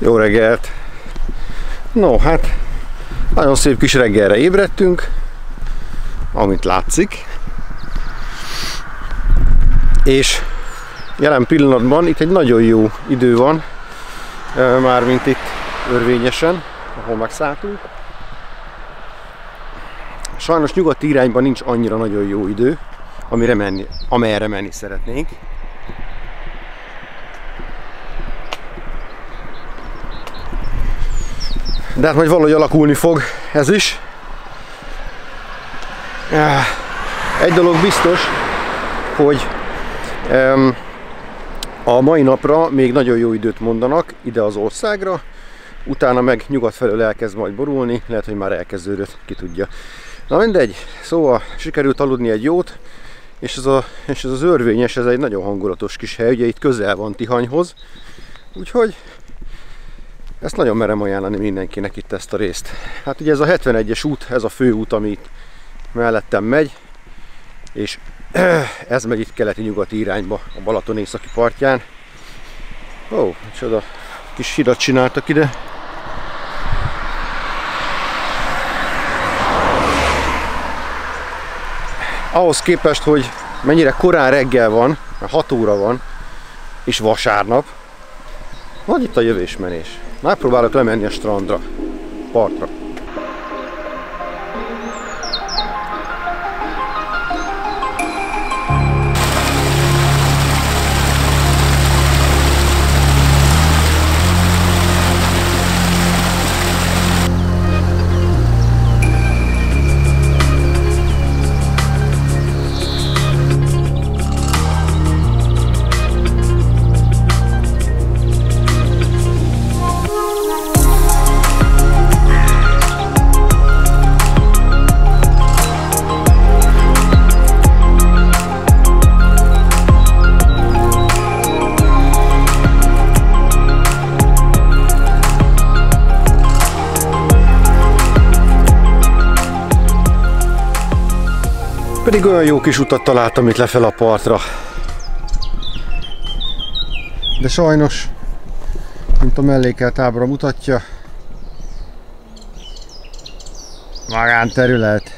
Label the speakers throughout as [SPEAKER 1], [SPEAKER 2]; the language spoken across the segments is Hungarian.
[SPEAKER 1] Jó reggelt! No, hát nagyon szép kis reggelre ébredtünk, amint látszik. És jelen pillanatban itt egy nagyon jó idő van, mármint itt Örvényesen, ahol megszálltunk. Sajnos nyugati irányban nincs annyira nagyon jó idő, amerre menni szeretnénk. De hát majd valahogy alakulni fog ez is. Egy dolog biztos, hogy a mai napra még nagyon jó időt mondanak ide az országra, utána meg nyugat felől elkezd majd borulni, lehet, hogy már elkezdődött, ki tudja. Na mindegy, szóval sikerült aludni egy jót, és ez az Örvényes, ez egy nagyon hangulatos kis hely, ugye itt közel van Tihanyhoz, úgyhogy ezt nagyon merem ajánlani mindenkinek itt ezt a részt. Hát ugye ez a 71-es út, ez a főút, ami itt mellettem megy, és ez megy itt keleti-nyugati irányba, a Balaton északi partján. Ó, csoda kis hidat csináltak ide. Ahhoz képest, hogy mennyire korán reggel van, 6 óra van, és vasárnap, nagy itt a jövésmenés. Megpróbálok lemenni a strandra, partra. Pedig olyan jó kis utat találtam itt lefel a partra. De sajnos, mint a mellékelt ábra mutatja, magánterület.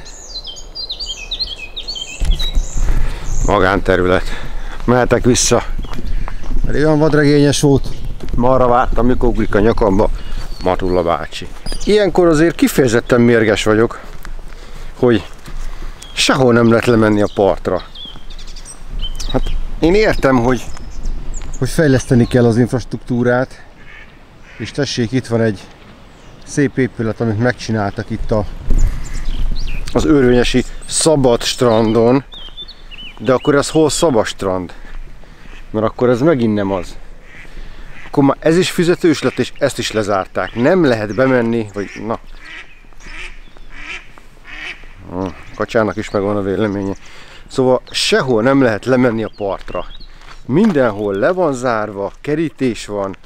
[SPEAKER 1] Magánterület. Mehetek vissza. Pedig olyan vadregényes volt. Ma arra vártam, mikor ugrik a nyakamba Matulla bácsi. Ilyenkor azért kifejezetten mérges vagyok, hogy sehol nem lehet lemenni a partra. Hát én értem, hogy fejleszteni kell az infrastruktúrát, és tessék, itt van egy szép épület, amit megcsináltak itt az örvényesi szabad strandon, de akkor ez hol szabad strand? Mert akkor ez megint nem az. Akkor már ez is fizetős lett, és ezt is lezárták. Nem lehet bemenni, vagy na. Kacsának is megvan a véleménye. Szóval sehol nem lehet lemenni a partra. Mindenhol le van zárva, kerítés van.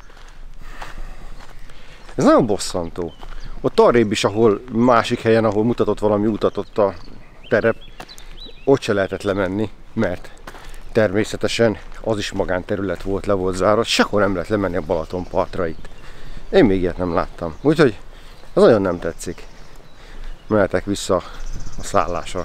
[SPEAKER 1] Ez nagyon bosszantó. Ott arrébb is, ahol másik helyen, ahol mutatott valami utat ott a terep, ott se lehetett lemenni, mert természetesen az is magánterület volt, le volt zárva. Sehol nem lehet lemenni a Balaton partra itt. Én még ilyet nem láttam. Úgyhogy ez nagyon nem tetszik. Mehetek vissza a szállásra.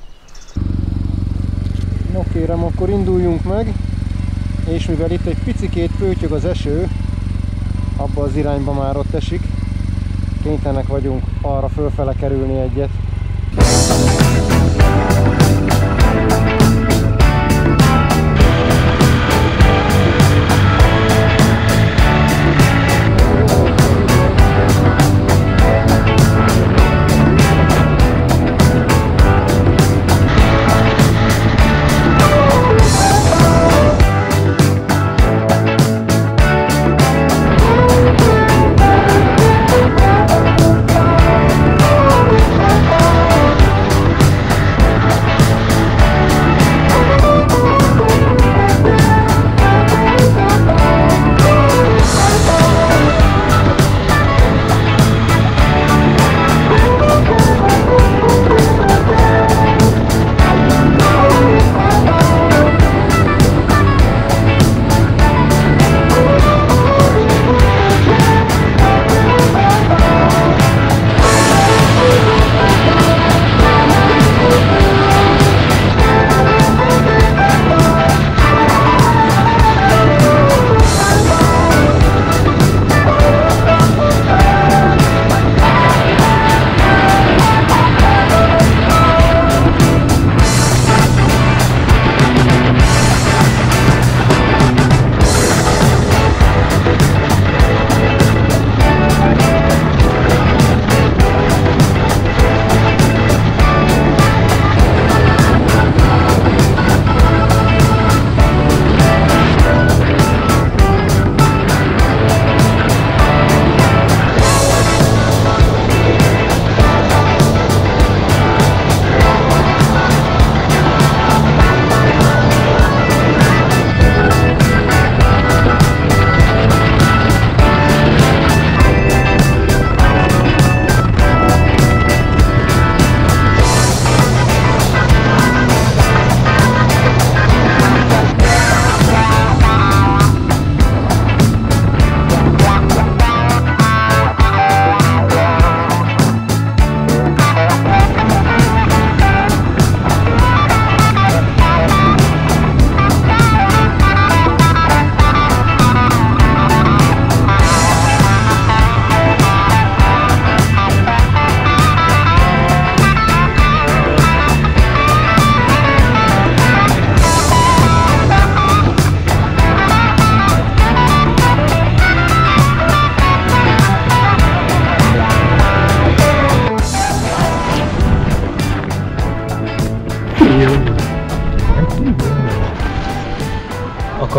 [SPEAKER 1] No kérem, akkor induljunk meg, és mivel itt egy picikét pöttyög az eső, abba az irányba már ott esik, kénytelenek vagyunk arra fölfele kerülni egyet.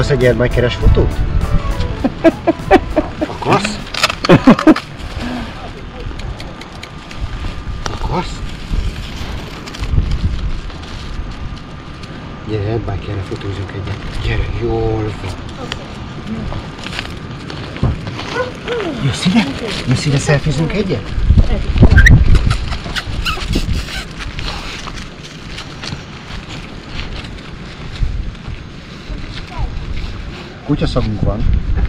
[SPEAKER 1] Akarsz egy Erdmeiker-es fotót? Akarsz? Akarsz? Gyere, Erdmeikerre fotózunk egyet. Gyere, jól van. Jössz ide? Jössz ide, szelfizünk egyet? Kutyaszagunk van.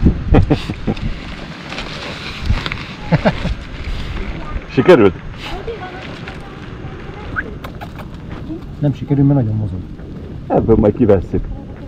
[SPEAKER 2] Sikerült?
[SPEAKER 1] Nem sikerül, mert nagyon mozog.
[SPEAKER 2] Ebből majd kivesszük.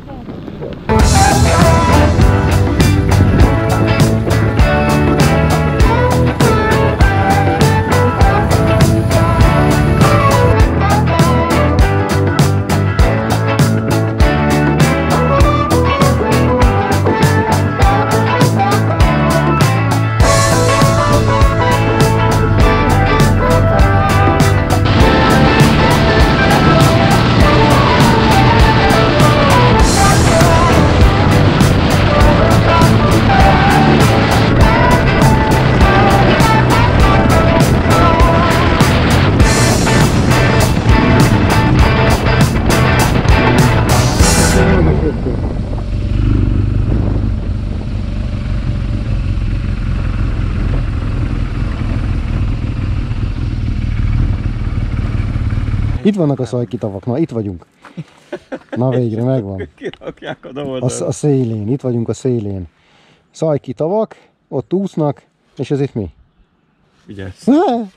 [SPEAKER 1] Itt vannak a Szajki tavak, na itt vagyunk. Na végre megvan.
[SPEAKER 2] Kirakják oda.
[SPEAKER 1] A szélén, itt vagyunk a szélén. Szajki tavak, ott úsznak, és ez itt mi?
[SPEAKER 2] Vigyázz.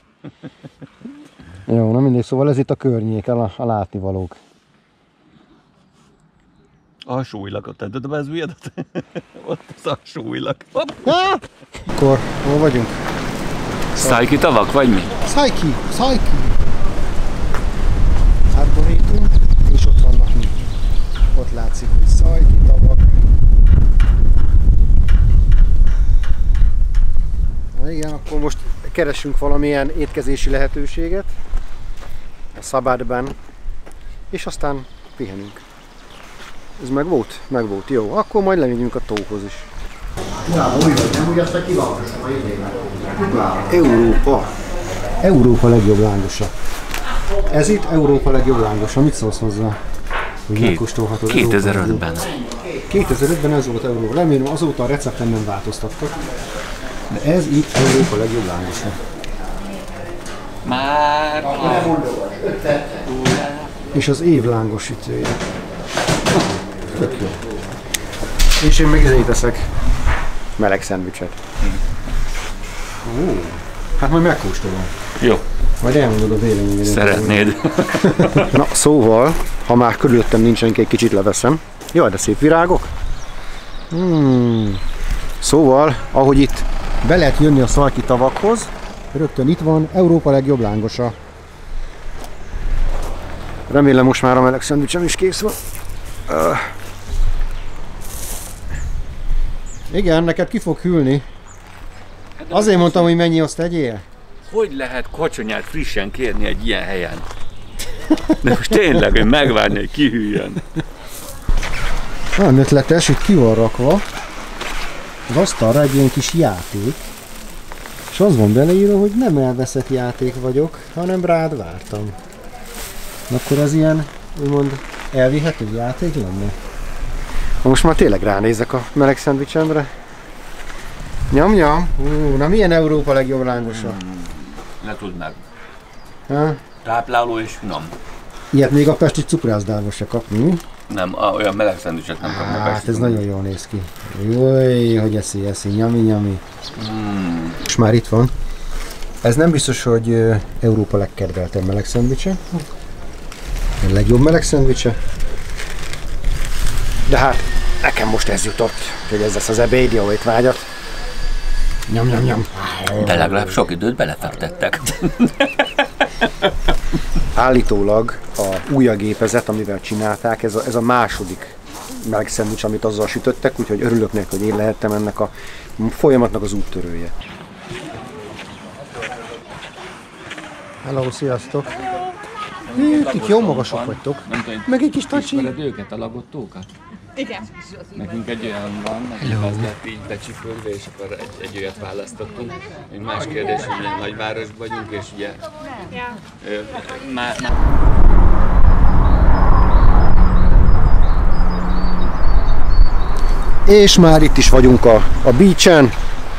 [SPEAKER 1] Jó, na mindegy, szóval ez itt a környék, a látnivalók.
[SPEAKER 2] A súlylakot tetted be, ez ujjadat? Ott az a súlylak.
[SPEAKER 1] Akkor hol vagyunk?
[SPEAKER 2] Szajki tavak, vagy mi?
[SPEAKER 1] Szajki! Átborítunk, és ott vannak mi. Ott látszik, hogy Szajki tavak. Na igen, akkor most keresünk valamilyen étkezési lehetőséget a szabádban, és aztán pihenünk. Ez meg volt? Meg volt. Jó, akkor majd lemegyünk a tóhoz is. Ja, úgy vagy, nem úgy aztán kiválasztom a idénben. Európa legjobb lángosa. Ez itt Európa legjobb lángosa. Mit szólsz hozzá? Hogy megkóstolhatod
[SPEAKER 2] 2005-ben.
[SPEAKER 1] 2005-ben ez volt Európa. Remélem azóta a recepten nem változtattak. De ez itt Európa legjobb lángosa.
[SPEAKER 2] Már
[SPEAKER 1] És az év lángos sütője. Tök jó. És én meg izét teszek meleg szendvicset. Hát majd megkóstolom.
[SPEAKER 2] jó.
[SPEAKER 1] Majd elmondod a véleményedet.
[SPEAKER 2] Szeretnéd.
[SPEAKER 1] Na szóval, ha már körülöttem nincsenek, egy kicsit leveszem. Jaj, de szép virágok. Szóval, ahogy itt be lehet jönni a Szajki tavakhoz, rögtön itt van Európa legjobb lángosa. Remélem most már a meleg szendvicsem is kész van. Igen, neked ki fog hűlni. Azért mondtam, hogy mennyi azt tegyél.
[SPEAKER 2] Hogy lehet kocsonyát frissen kérni egy ilyen helyen? De most tényleg, hogy megvárni, hogy kihűljön.
[SPEAKER 1] Nagyon ötletes, itt ki van rakva az asztalra egy ilyen kis játék, és az van beleírva, hogy nem elveszett játék vagyok, hanem rád vártam. Akkor ez ilyen, úgymond, elvihető játék lenne? Most már tényleg ránézek a meleg szendvicsemre. Nyom. Na milyen Európa legjobb lángosa?
[SPEAKER 2] Ne tudd meg.
[SPEAKER 1] Ha?
[SPEAKER 2] Tápláló és finom.
[SPEAKER 1] Ilyet még a pesti cukrászdában se kapni.
[SPEAKER 2] Nem, olyan meleg szendvicset nem kapnak.
[SPEAKER 1] Hát ez nagyon jól néz ki. Jaj, hogy eszi, nyami. És már itt van. Ez nem biztos, hogy Európa legkedveltebb meleg szendvicse. A legjobb meleg szendvicse. De hát nekem most ez jutott, hogy ez lesz az ebéd, jó étvágyat. Nyom.
[SPEAKER 2] De legalább sok időt belefektettek.
[SPEAKER 1] Állítólag a ujjagépezet, amivel csinálták, ez a második meleg szendvics, amit azzal sütöttek, úgyhogy örülök neki, hogy én lehettem ennek a folyamatnak az úttörője. Hello, sziasztok! Itt jó magasok vagytok. Meg egy kis tacsi.
[SPEAKER 3] Ismered őket, a lagottókat? Igen.
[SPEAKER 2] Nekünk egy olyan van, nekünk az lett így becsipölve, és akkor egy olyat választottunk. Egy más kérdés, hogy milyen nagyvárosban vagyunk, és ugye
[SPEAKER 1] És már itt is vagyunk a beachen.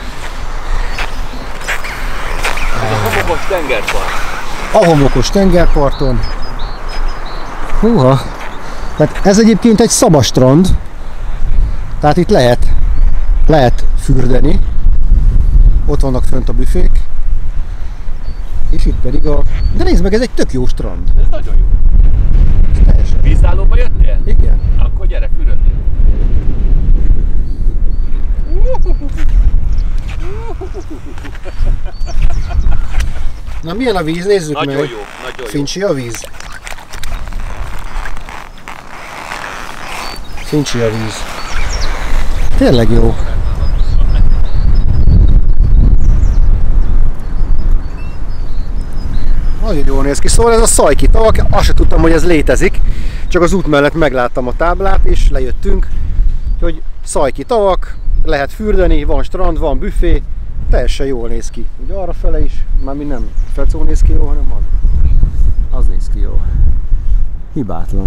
[SPEAKER 2] a homokos tengerpart.
[SPEAKER 1] A homokos tengerparton. Húha! Tehát ez egyébként egy szabastrand. Tehát itt lehet fürdeni. Ott vannak fönt a büfék. És itt pedig De nézd meg, ez egy tök jó strand.
[SPEAKER 2] Ez nagyon jó.
[SPEAKER 1] Ez teljesen.
[SPEAKER 2] Vízállóba jöttél?
[SPEAKER 1] Igen.
[SPEAKER 2] Akkor gyere, fürödjél.
[SPEAKER 1] Na milyen a víz? Nézzük
[SPEAKER 2] nagyon
[SPEAKER 1] meg.
[SPEAKER 2] Nagyon jó, nagyon jó.
[SPEAKER 1] Fincsi a víz. Fincsi a víz. Tényleg jó. Nagyon jól néz ki. Szóval ez a Szajki tavak, azt sem tudtam, hogy ez létezik. Csak az út mellett megláttam a táblát, és lejöttünk, hogy Szajki tavak, lehet fürdeni, van strand, van büfé, teljesen jól néz ki. Ugye arra fele is, már mi nem Fecó néz ki jó, hanem az néz ki jó. Hibátlan.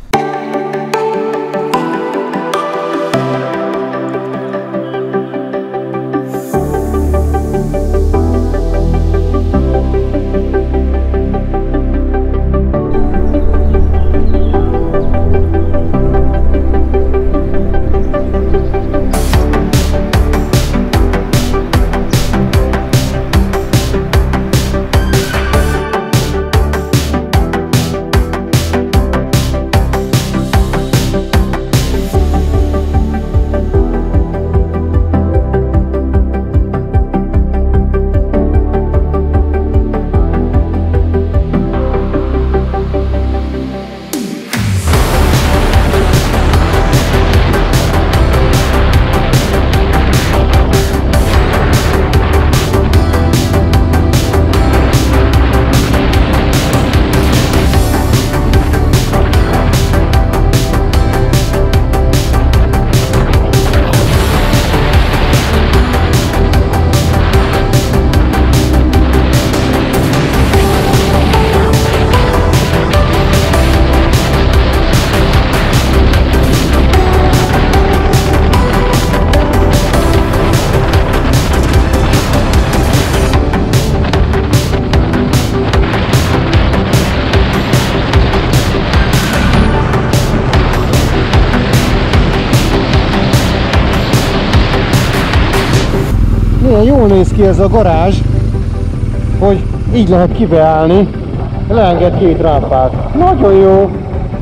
[SPEAKER 1] Milyen jól néz ki ez a garázs, hogy így lehet kibeállni, leenged két rámpát. Nagyon jó!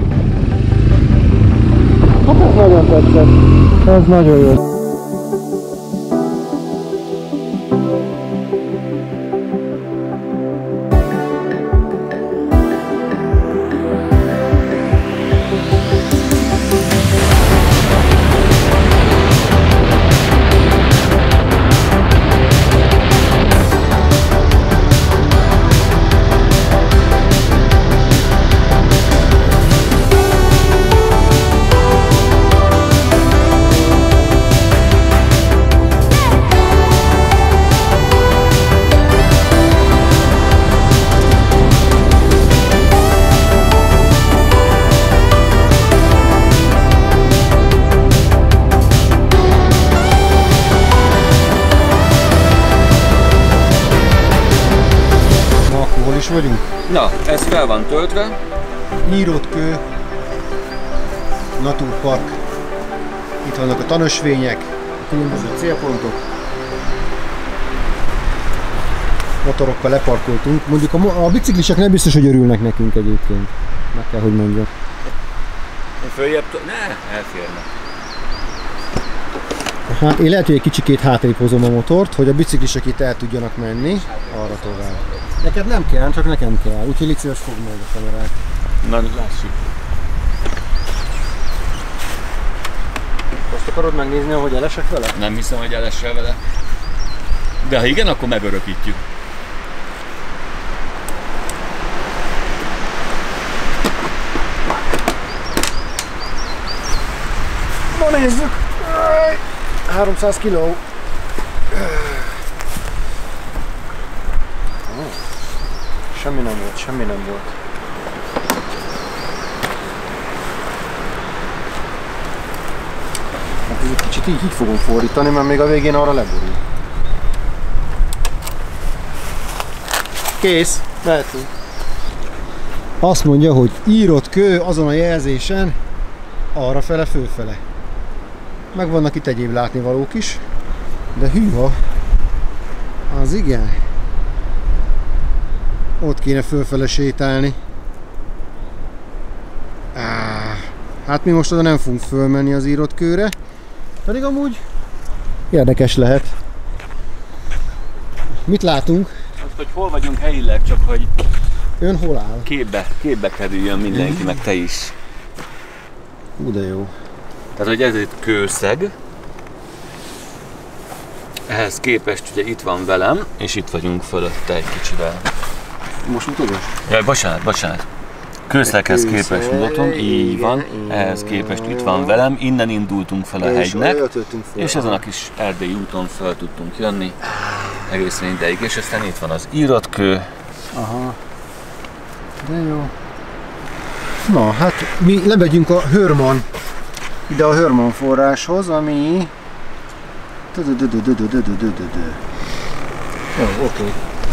[SPEAKER 1] Hát ez nagyon tetszett. Ez nagyon jó. Vagyunk.
[SPEAKER 2] Na, ez fel van töltve.
[SPEAKER 1] Írott kő, Naturpark. Itt vannak a tanösvények, a különböző célpontok. Motorokkal leparkoltunk. Mondjuk a biciklisek nem biztos, hogy örülnek nekünk egyébként. Meg kell, hogy mondjam.
[SPEAKER 2] Följebb... Ne, elférnek.
[SPEAKER 1] Hát én lehet, hogy egy kicsikét hátrébb hozom a motort, hogy a biciklisek itt el tudjanak menni. Arra tovább. Neked nem kell, csak nekem kell. Úgyhogy légy szíves, fogd meg a kamerát.
[SPEAKER 2] Na, lássuk.
[SPEAKER 1] Azt akarod megnézni, hogy elesek vele?
[SPEAKER 2] Nem hiszem, hogy elessel vele. De ha igen, akkor megörökítjük.
[SPEAKER 1] Na nézzük! 300 kiló. Semmi nem volt, semmi nem volt. Hát ez egy kicsit így fogom fordítani, mert még a végén arra leborul. Kész, mehetünk. Azt mondja, hogy írott kő azon a jelzésen, arrafele, fölfele. Meg vannak itt egyéb látnivalók is, de hűha, az igen. Ott kéne fölfele sétálni. Hát mi most oda nem fogunk fölmenni az írott kőre, pedig amúgy érdekes lehet. Mit látunk?
[SPEAKER 2] Azt, hogy hol vagyunk helyileg, csak hogy
[SPEAKER 1] ön hol áll?
[SPEAKER 2] képbe kerüljön mindenki, meg te is.
[SPEAKER 1] De jó.
[SPEAKER 2] Tehát, hogy ez egy kőszeg. Ehhez képest ugye itt van velem, és itt vagyunk fölötte egy kicsivel.
[SPEAKER 1] Most mutatod?
[SPEAKER 2] Jaj, bocsánat. Kőszeghez képest mutatom, így van. Ehhez képest itt van velem, innen indultunk fel a hegynek, és ezen a kis erdélyi úton fel tudtunk jönni egészen ideig, és aztán itt van az írott kő.
[SPEAKER 1] Aha. De jó. Na, hát mi lemegyünk a Hörman, ide a Hörman forráshoz, ami... Jó, oké.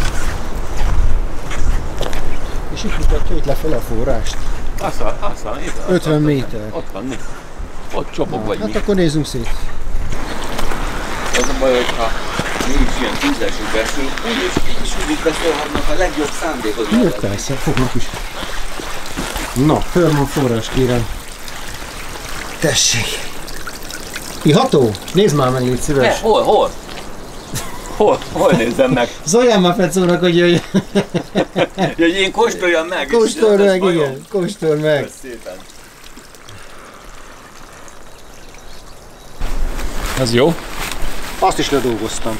[SPEAKER 1] És itt mutatja itt lefele a forrást.
[SPEAKER 2] Aztán,
[SPEAKER 1] 50 méter.
[SPEAKER 2] Ott van, mi? Ott csobog vagy
[SPEAKER 1] Hát
[SPEAKER 2] mi?
[SPEAKER 1] akkor nézzünk szét.
[SPEAKER 2] Az a baj, hogyha mi is ilyen tízesük beszélünk, úgy beszélhetnek a legjobb szándékot.
[SPEAKER 1] Miért persze, fognak is. Na, Hörman forrás kérem. Tessék. Iható? Nézd már meg, légy szíves.
[SPEAKER 2] Hol? Hol nézzem meg?
[SPEAKER 1] Szóljál már Fecónak, hogy jöjj.
[SPEAKER 2] Hogy én kóstoljam meg.
[SPEAKER 1] Kóstolj meg, igen. Kóstolj meg.
[SPEAKER 2] Szépen. Ez jó?
[SPEAKER 1] Azt is ledolgoztam.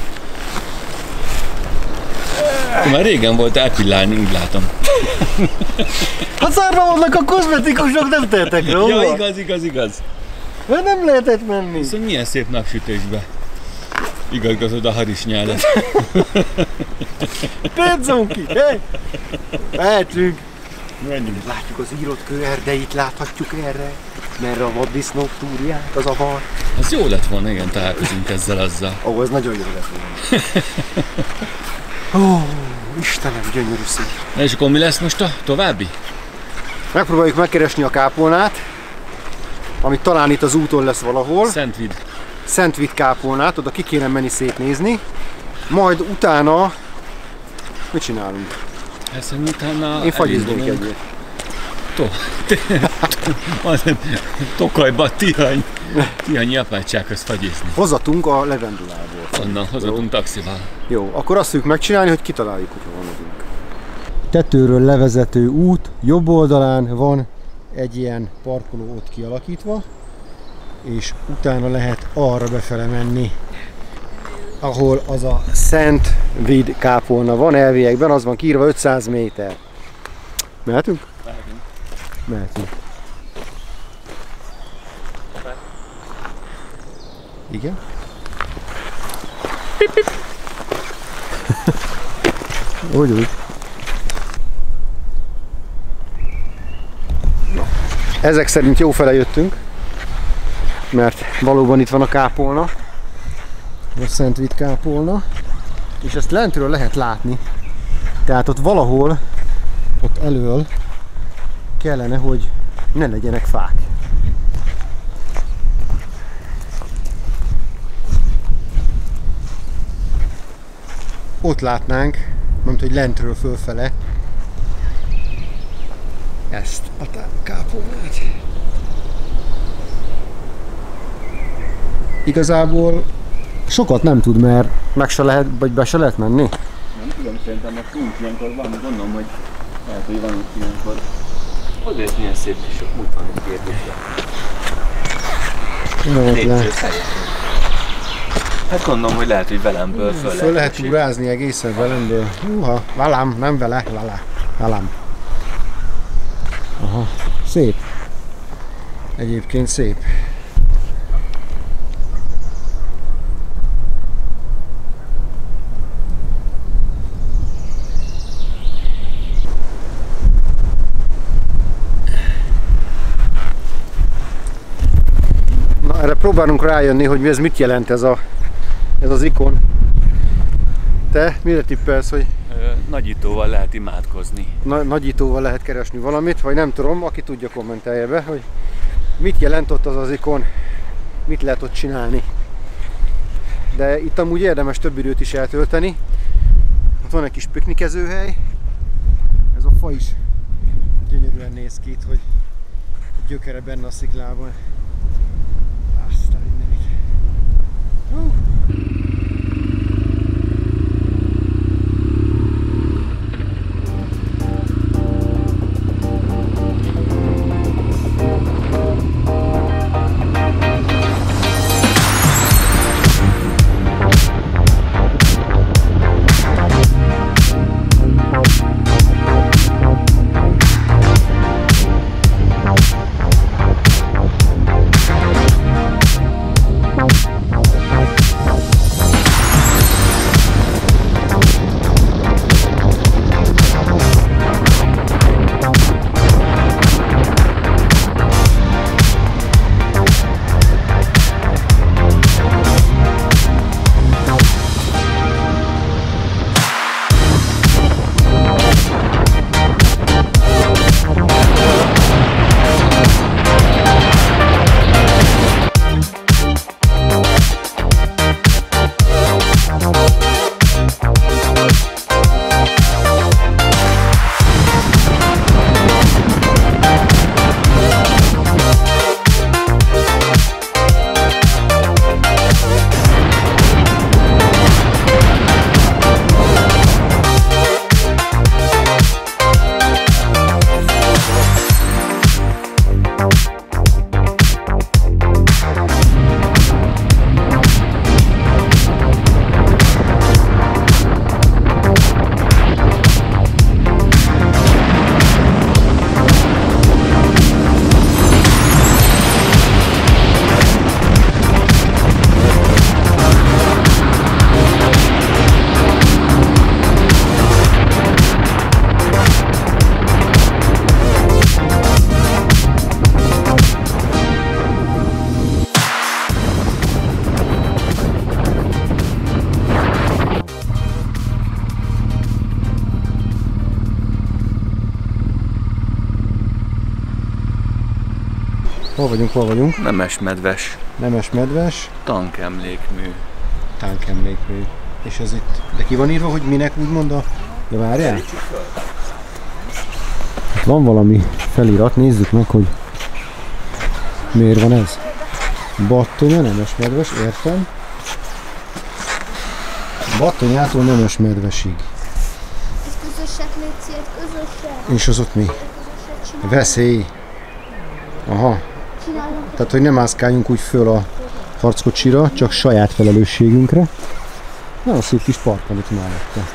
[SPEAKER 2] Már régen volt elpillálni, úgy látom.
[SPEAKER 1] Hát szárva vannak a kozmetikusok, nem tehetek róla.
[SPEAKER 2] Ja, igaz.
[SPEAKER 1] Mert nem lehetett menni.
[SPEAKER 2] Viszont milyen szép napsütésbe igazgatod a harisnyálat.
[SPEAKER 1] Pénzonki, hé! Mehetünk.
[SPEAKER 2] Menjünk.
[SPEAKER 1] Látjuk az írott kő erdeit, láthatjuk erre. Merre a vaddisznók túrják, az avar.
[SPEAKER 2] Az jó lett volna, igen, találkozunk ezzel azzal.
[SPEAKER 1] Ó, ez nagyon jó lett volna. Ó, Istenem, gyönyörű szép.
[SPEAKER 2] Na és akkor mi lesz most a további?
[SPEAKER 1] Megpróbáljuk megkeresni a kápolnát, amit talán itt az úton lesz valahol. Szentvid kápolnát, oda ki kéne menni szétnézni. Majd utána... Mit csinálunk?
[SPEAKER 2] Hiszen utána
[SPEAKER 1] én fagyiznék egyet.
[SPEAKER 2] Tokajba Tihanyi apátsághoz fagyizni.
[SPEAKER 1] Hozatunk a levendulából.
[SPEAKER 2] Onnan hozatunk taxival.
[SPEAKER 1] Jó, akkor azt fogjuk megcsinálni, hogy kitaláljuk, hogy hol megyünk. Tetőről levezető út jobb oldalán van egy ilyen parkoló ott kialakítva, és utána lehet arra befele menni, ahol az a Szentvid kápolna van elviekben, az van kiírva 500 méter. Mehetünk? Mehetünk. Igen? Pip, pip. Úgy. Ezek szerint jó fele jöttünk, mert valóban itt van a kápolna, a Szentvid kápolna, és ezt lentről lehet látni. Tehát ott valahol, ott elől kellene, hogy ne legyenek fák. Ott látnánk, mondta, hogy lentről fölfele ezt a kápolnát. Igazából sokat nem tud, mert meg se lehet, vagy be se lehet menni.
[SPEAKER 2] Nem tudom, szerintem most úgy ilyenkor van, gondolom, hogy lehet, hogy van ott ilyenkor. Azért milyen szép kis út van itt kérdésre. Hát gondolom, hogy lehet, hogy velemből
[SPEAKER 1] föl lehet túrázni egészen velemből. Húha, velem, nem vele, velem. Aha, szép. Egyébként szép. próbálunk rájönni, hogy ez mit jelent ez az ikon. Te mire tippelsz, hogy...
[SPEAKER 2] Nagyítóval lehet imádkozni.
[SPEAKER 1] Nagyítóval lehet keresni valamit, vagy nem tudom, aki tudja, kommentelje be, hogy mit jelent ott az ikon, mit lehet ott csinálni. De itt amúgy érdemes több időt is eltölteni. Ott van egy kis piknikezőhely. Ez a fa is gyönyörűen néz ki itt, hogy gyökere benne a sziklában. Aztán mindenit. Hol vagyunk?
[SPEAKER 2] Nemesmedves.
[SPEAKER 1] Nemesmedves.
[SPEAKER 2] Tankemlékmű.
[SPEAKER 1] Tankemlékmű. És ez itt, de ki van írva, hogy minek úgymond a... De várjál? Hát van valami felirat, nézzük meg, hogy miért van ez. Battonya, Nemesmedves, értem. Battonyától Nemesmedvesig.
[SPEAKER 3] Ez közösek, légy közösek.
[SPEAKER 1] És az ott mi? Veszély. Aha. Tehát, hogy nem mászkáljunk úgy föl a harckocsira, csak saját felelősségünkre. Nagyon szép kis park van itt mellette.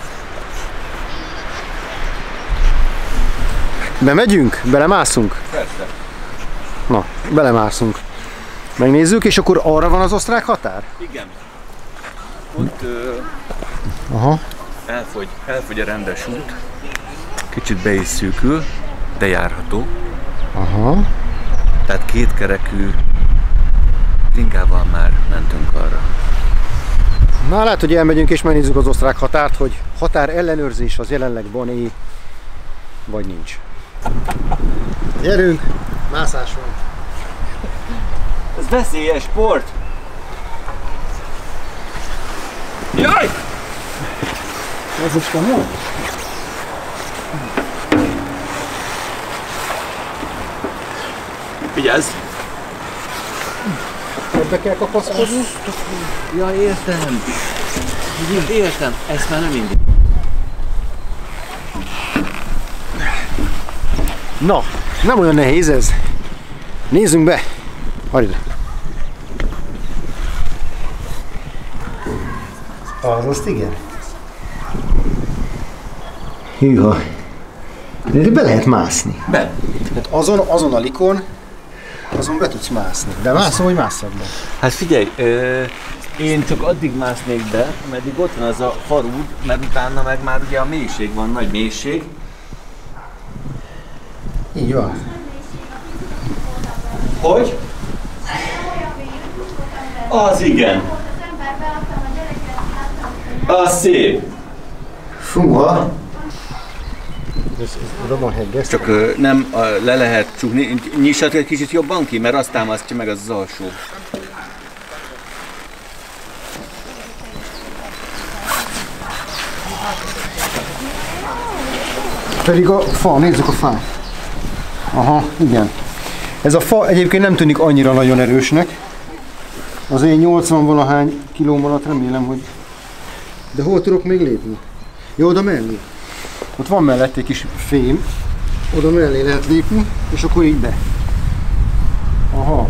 [SPEAKER 1] Bemegyünk? Belemászunk?
[SPEAKER 2] Persze.
[SPEAKER 1] Na, belemászunk. Megnézzük, és akkor arra van az osztrák határ?
[SPEAKER 2] Igen. Ott
[SPEAKER 1] Aha.
[SPEAKER 2] elfogy a rendes út. Kicsit be is szűkül, de járható.
[SPEAKER 1] Aha.
[SPEAKER 2] Tehát kétkerekű bringával már mentünk arra.
[SPEAKER 1] Na, lehet, hogy elmegyünk és megnézzük az osztrák határt, hogy határ ellenőrzés az jelenleg van-e, vagy nincs. Gyerünk! Mászás van.
[SPEAKER 2] Ez veszélyes sport! Jaj!
[SPEAKER 1] Ez is van.
[SPEAKER 2] Vigyázz!
[SPEAKER 1] Ebbe kell kapaszkodni.
[SPEAKER 2] Ja, értem! Értem, ezt már nem indít.
[SPEAKER 1] Na, nem olyan nehéz ez. Nézzünk be! Hagyd! Azt igen. Hűha! De be lehet mászni.
[SPEAKER 2] Be.
[SPEAKER 1] Tehát azon a likon, azon be tudsz mászni. De mászol, vagy másszad be?
[SPEAKER 2] Hát figyelj, én csak addig másznék be, ameddig ott van az a farúd, mert utána meg már ugye a mélység van, nagy mélység.
[SPEAKER 1] Így van.
[SPEAKER 2] Hogy? Az igen. Az szép.
[SPEAKER 1] Fúha! Ez oda van hegges.
[SPEAKER 2] Csak nem le lehet csukni. Nyissad egy kicsit jobban ki, mert azt támasztja meg az alsó.
[SPEAKER 1] Pedig a fa, nézzük a fát. Aha, igen. Ez a fa egyébként nem tűnik annyira nagyon erősnek. Az én 80-valahány kilóm alatt remélem, hogy... De hol tudok még lépni? Jó, oda mellé. Ott van mellett egy kis fém. Oda mellé lehet lépni, és akkor így be. Aha.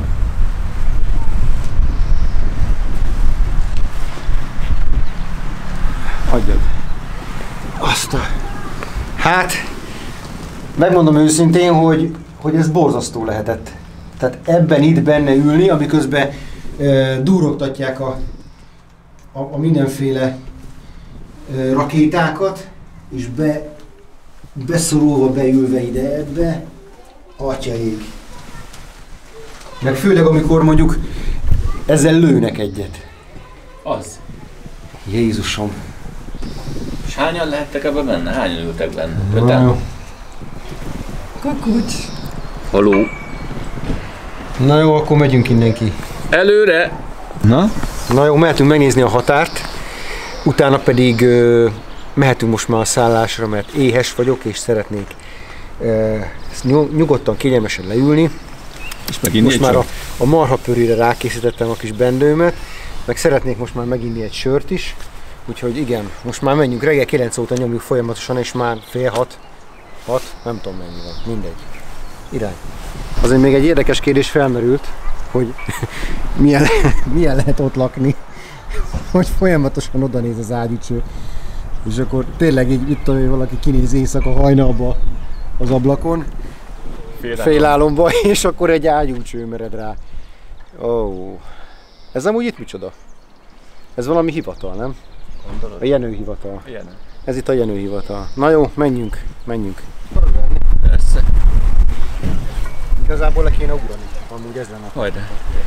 [SPEAKER 1] Hagyjad. Azt a... Hát, megmondom őszintén, hogy ez borzasztó lehetett. Tehát ebben itt benne ülni, amiközben durogtatják a mindenféle rakétákat, és beszorulva beülve ide ebbe, atyaég. Meg főleg amikor mondjuk ezzel lőnek egyet.
[SPEAKER 2] Az.
[SPEAKER 1] Jézusom.
[SPEAKER 2] És hányan lehettek ebben benne? Hányan ültek benne? 5-en?
[SPEAKER 1] Kukucs.
[SPEAKER 2] Haló.
[SPEAKER 1] Na jó, akkor megyünk innen ki.
[SPEAKER 2] Előre! Na?
[SPEAKER 1] Na jó, mehetünk megnézni a határt, utána pedig mehetünk most már a szállásra, mert éhes vagyok, és szeretnék nyugodtan, kényelmesen leülni.
[SPEAKER 2] És megint
[SPEAKER 1] most már a marhapörére rákészítettem a kis bendőmet, meg szeretnék most már meginni egy sört is, úgyhogy igen, most már menjünk, reggel 9 óta nyomjuk folyamatosan, és már fél 6, nem tudom mennyi van, mindegy. Irány. Azért még egy érdekes kérdés felmerült, hogy milyen lehet ott lakni, hogy folyamatosan oda néz az ágyúcső. És akkor tényleg így itt valaki kinéz éjszaka hajnalba az ablakon, félálomba, és akkor egy ágyúcső mered rá. Ó, ez amúgy itt micsoda? Ez valami hivatal, nem?
[SPEAKER 2] Gondolod?
[SPEAKER 1] A Jenő hivatal.
[SPEAKER 2] Jenő.
[SPEAKER 1] Ez itt a Jenő hivatal. Na jó, menjünk.
[SPEAKER 2] Persze.
[SPEAKER 1] Igazából le kéne ugrani, amúgy ez lenne.
[SPEAKER 2] Hajde.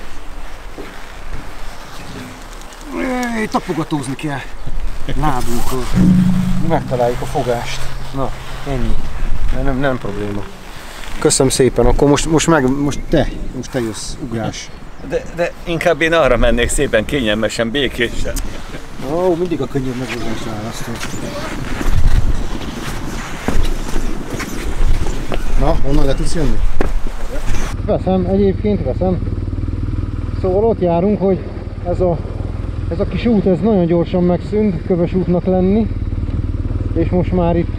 [SPEAKER 1] Tapogatózni kell lábunkról. Megtaláljuk a fogást. Na, ennyi. Nem probléma. Köszönöm szépen, akkor most te jössz, ugrás.
[SPEAKER 2] De inkább én arra mennék szépen, kényelmesen, békésen.
[SPEAKER 1] Ó, mindig a könnyebb megoldást választom. Na, honnan le tudsz jönni? Egyébként veszem. Szóval ott járunk, hogy ez a kis út, ez nagyon gyorsan megszűnt, köves útnak lenni. És most már itt...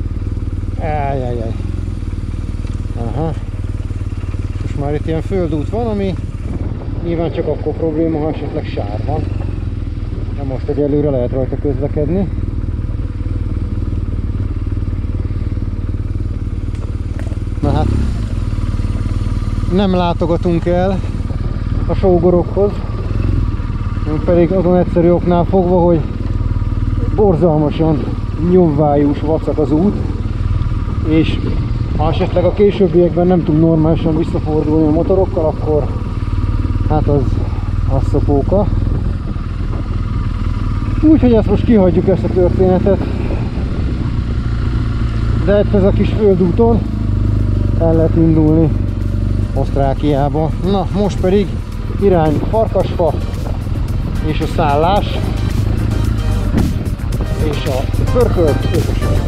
[SPEAKER 1] Aha. Most már itt ilyen földút van, ami nyilván csak akkor probléma, ha esetleg sár van. De most egyelőre lehet rajta közlekedni. Na hát, nem látogatunk el a sógorokhoz, pedig azon egyszerű oknál fogva, hogy borzalmasan nyomvájús, vacak az út, és ha esetleg a későbbiekben nem tudunk normálisan visszafordulni a motorokkal, akkor hát az szopóka. Úgyhogy ezt most kihagyjuk, ezt a történetet, de itt ez a kis földúton el lehet indulni Osztrákiába. Na, most pedig irány Farkasfa és a szállás és a pörkölt ötösön.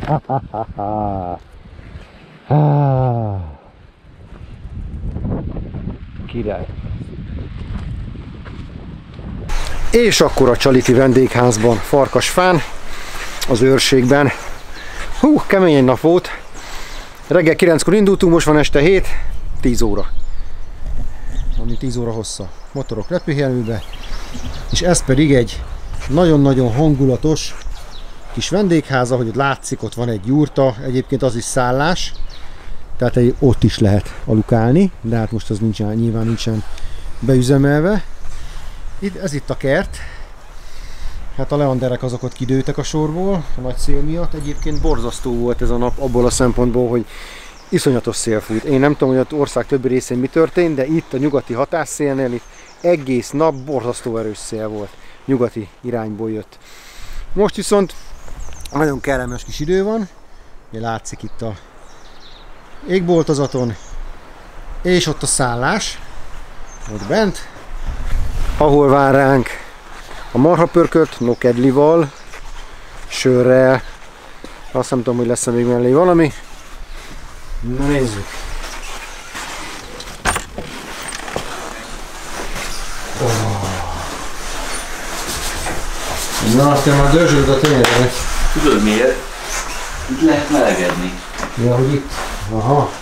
[SPEAKER 1] Király. És akkor a Csaliti vendégházban, Farkasfán, az őrségben. Hú, kemény egy nap volt. Reggel 9-kor indultunk, most van este 7, 10 óra. Ami 10 óra hossza. Motorok repülőjárműbe. És ez pedig egy nagyon-nagyon hangulatos kis vendégház, ahogy ott látszik, ott van egy jurta, egyébként az is szállás. Tehát ott is lehet alukálni, de hát most az nyilván nincsen beüzemelve. Ez itt a kert. Hát a leanderek azok ott kidőltek a sorból, a nagy szél miatt. Egyébként borzasztó volt ez a nap abból a szempontból, hogy iszonyatos szél fújt. Én nem tudom, hogy az ország többi részén mi történt, de itt a nyugati hatásszélnél itt egész nap borzasztó erős szél volt. Nyugati irányból jött. Most viszont nagyon kellemes kis idő van. Ugye látszik itt a égboltozaton, és ott a szállás, ott bent, ahol vár ránk a marhapörkölt nokedlival, sörrel, azt nem tudom, hogy lesz-e még mellé valami. Na nézzük! Oh. Na, te már dörzsöd a tényleg.
[SPEAKER 2] Tudod miért? Itt lehet melegedni.
[SPEAKER 1] Ja, hogy itt? Aha.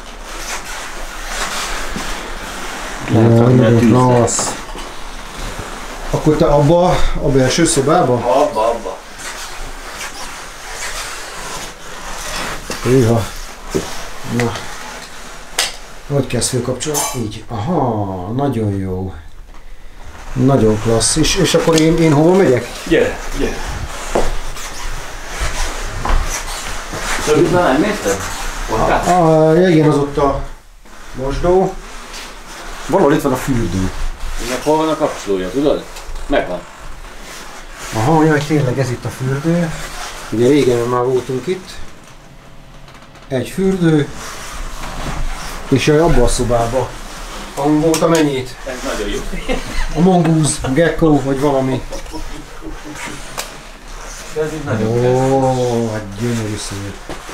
[SPEAKER 2] Klassz.
[SPEAKER 1] Akkor te abba a belső szobába?
[SPEAKER 2] Abba.
[SPEAKER 1] Éha. Na. Hogy kezd fölkapcsolni? Így. Aha, nagyon jó. Nagyon klassz. És akkor én hova megyek?
[SPEAKER 2] Gyere. Tudod, már nem érted?
[SPEAKER 1] Igen, az ott a mosdó. Valahol itt van a fürdő.
[SPEAKER 2] Ennek hol van a kapcsolója, tudod? Megvan.
[SPEAKER 1] Aha, jaj, tényleg ez itt a fürdő. Ugye régen már voltunk itt. Egy fürdő. És jaj, abba a szobába. Ahol volt a mennyét.
[SPEAKER 2] Ez nagyon jó.
[SPEAKER 1] A mongoose, gecko, vagy valami.
[SPEAKER 2] Ez így nagyon jó.
[SPEAKER 1] Ó, hát gyönyörű szép.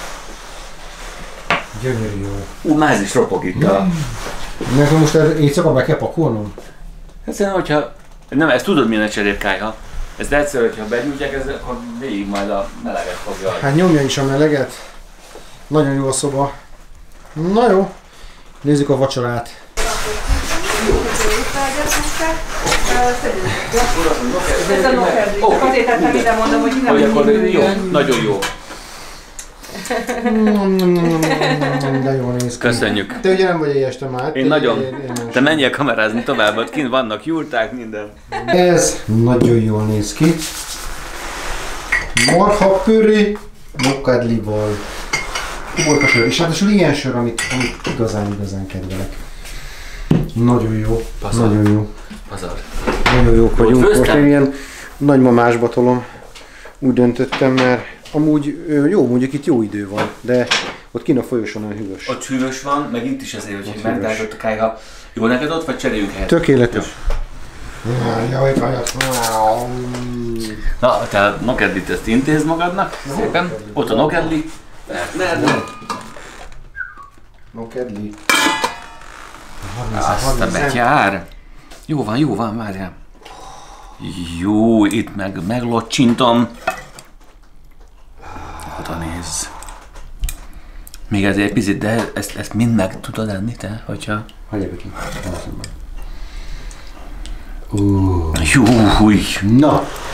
[SPEAKER 1] Gyönyörű jó.
[SPEAKER 2] Máz is ropog itt a...
[SPEAKER 1] Nekem most éjszaka be kell pakolnom?
[SPEAKER 2] Hát szerintem, hogyha... Nem, ezt tudod milyen a cserépkályha. Ez egyszer, hogyha begyújtják, ez akkor végig majd a meleget fogja.
[SPEAKER 1] Hát nyomja is a meleget. Nagyon jó a szoba. Na jó. Nézzük a vacsorát.
[SPEAKER 4] Ez a nokedli. Csak azért tettem ide, mondom, hogy nem
[SPEAKER 2] akkor jó, nagyon jó.
[SPEAKER 1] De jól néz ki.
[SPEAKER 2] Köszönjük.
[SPEAKER 1] Te ugye nem vagy éhes, te már.
[SPEAKER 2] Én nagyon. Te menjél kamerázni tovább, ott kint vannak jurták, minden.
[SPEAKER 1] Ez nagyon jól néz ki. Marha püré, nokedlival. Uborka sör. És ráadásul ilyen sör, amit igazán kedvelek. Nagyon jó.
[SPEAKER 2] Pazar.
[SPEAKER 1] Nagyon jó.
[SPEAKER 2] Pazar.
[SPEAKER 1] Nagyon jók vagyunk.
[SPEAKER 2] főztem?
[SPEAKER 1] Most én ilyen nagymamásba tolom. Úgy döntöttem, mert amúgy jó, mondjuk itt jó idő van, de ott kint a folyosón olyan hűvös.
[SPEAKER 2] Ott hűvös van, meg itt is azért, hogy megtálltott a kályha. Jó neked ott, vagy cseréljünk helyet?
[SPEAKER 1] Tökéletes.
[SPEAKER 2] Na, tehát nokedlit ezt intézd magadnak, szépen. Ott a nokedli. Mert
[SPEAKER 1] Nokedli.
[SPEAKER 2] azt a betyár. Jó van, várjál. Jó, itt meglocsintom. Oda nézz. Még ezért picit, de ezt mind meg tudod enni te, hogyha...
[SPEAKER 1] Hagyj ebbe ki.
[SPEAKER 2] Jó,
[SPEAKER 1] Na,